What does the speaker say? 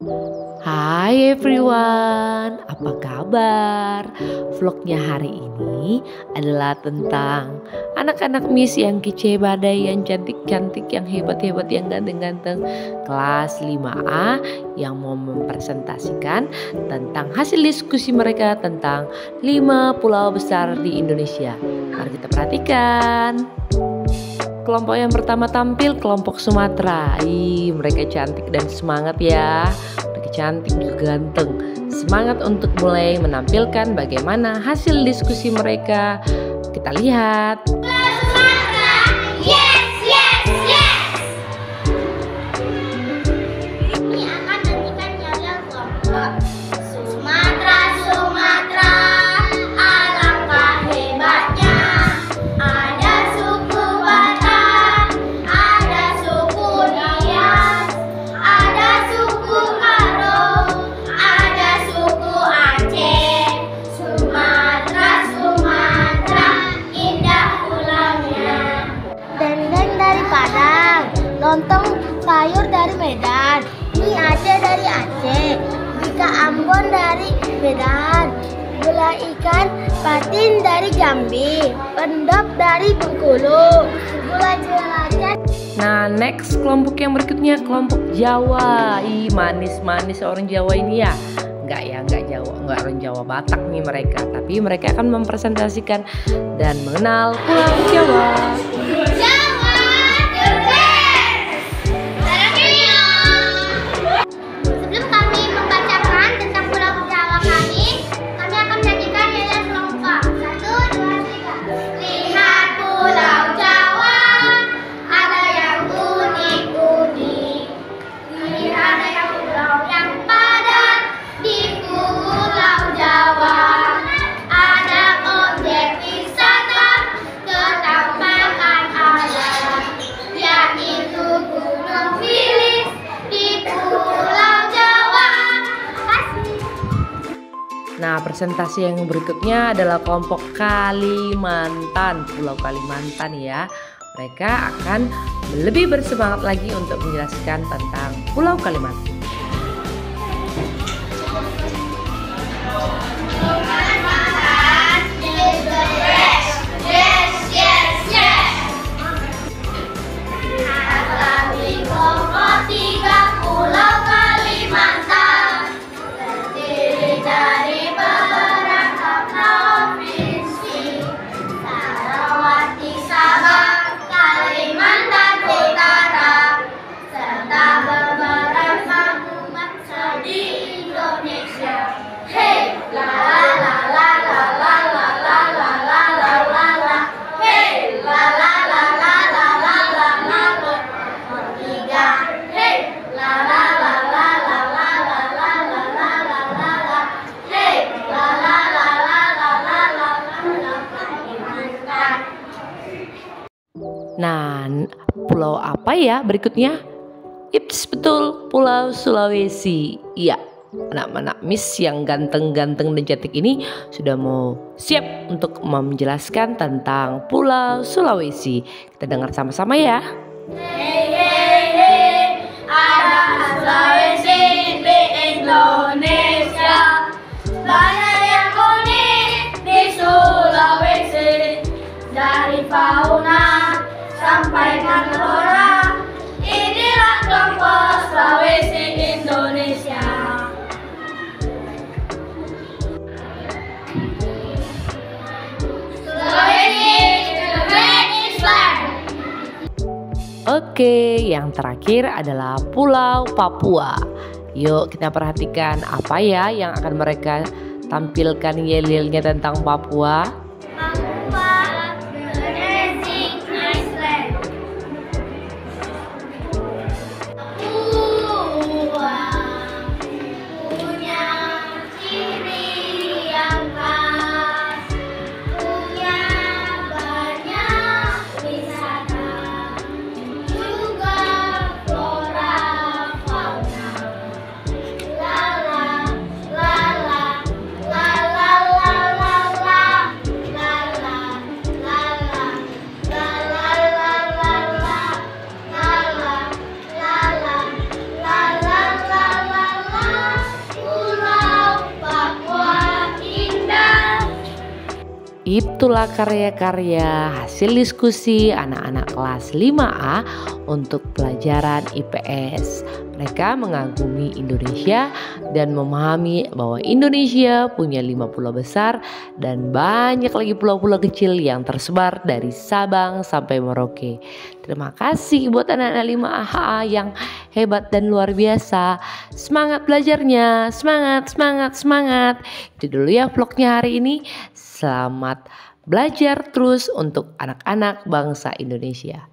Hai everyone, apa kabar? Vlognya hari ini adalah tentang anak-anak Miss yang kece badai, yang cantik-cantik, yang hebat-hebat, yang ganteng-ganteng kelas 5A yang mau mempresentasikan tentang hasil diskusi mereka tentang 5 pulau besar di Indonesia. Mari kita perhatikan. Kelompok yang pertama tampil kelompok Sumatera. Mereka cantik dan semangat ya. Mereka cantik juga ganteng. Semangat untuk mulai menampilkan bagaimana hasil diskusi mereka. Kita lihat. Sumatera, yes, yes, yes. Ini akan nantikan yel-yel kelompok Sumatera, Sumatera, alangkah hebatnya. Ada suku Batak, ada suku Nias, ada suku Karo, ada suku Aceh. Sumatera, Sumatera, indah pulaunya. Dendeng dari Padang, lontong sayur dari Medan, mie Aceh dari Aceh, ikan Ambon dari Medan, gulai ikan patin dari Jambi, pendop dari Bengkulu, gulai jelajah. Nah, next kelompok yang berikutnya kelompok Jawa. Manis-manis orang Jawa ini ya. Enggak Jawa, enggak orang Jawa, Batak nih mereka. Tapi mereka akan mempresentasikan dan mengenal Pulau Jawa. Jawa, the best. Sebelum kami membacakan tentang Pulau Jawa kami akan menyanyikan yel-yel kelompok. 1, 2, 3. Lihat Pulau Jawa, ada yang unik-unik. Lihat ada pulau yang padat di Pulau Jawa. Ada objek wisata ketampanan alam, yaitu Gunung Wilis di Pulau Jawa. Kasih. Nah, presentasi yang berikutnya adalah kelompok Kalimantan, Pulau Kalimantan ya. Mereka akan lebih bersemangat lagi untuk menjelaskan tentang Pulau Kalimantan. Kalimantan is the best. Yes, yes, yes. Atlantik kelompok 3 Pulau Kalimantan terdiri dari beberapa provinsi: Sarawati, Sabah, Kalimantan Utara, serta beberapa bangsa di Indonesia. Hey, la la la la la la la la la la la la. Hey, la la la la la la la la la. Tiga. Hey, la la la la la la la la la la la la la. Hey, la la la la la la la la Kalimantan. Nah, pulau apa ya berikutnya? It's betul, Pulau Sulawesi. Iya, anak-anak Miss yang ganteng-ganteng dan cantik ini sudah mau siap untuk menjelaskan tentang Pulau Sulawesi. Kita dengar sama-sama ya. Hey, hey, hey, ada Sulawesi di Indonesia. Banyak yang unik di Sulawesi. Dari fauna sampai dengan flora, inilah kelompok Sulawesi Indonesia. Sulawesi, the great Island. Oke, yang terakhir adalah Pulau Papua. Yuk kita perhatikan apa ya yang akan mereka tampilkan yel-yelnya tentang Papua. Papua, the amazing Iceland. Papua punya ciri yang khas, punya banyak wisata, juga flora fauna. La la la la la la la la la. Itulah karya-karya hasil diskusi anak-anak kelas 5A untuk pelajaran IPS. Mereka mengagumi Indonesia dan memahami bahwa Indonesia punya 5 pulau besar dan banyak lagi pulau-pulau kecil yang tersebar dari Sabang sampai Merauke. Terima kasih buat anak-anak 5A yang hebat dan luar biasa. Semangat belajarnya, semangat, semangat, semangat. Itu dulu ya vlognya hari ini. Selamat belajar terus untuk anak-anak bangsa Indonesia.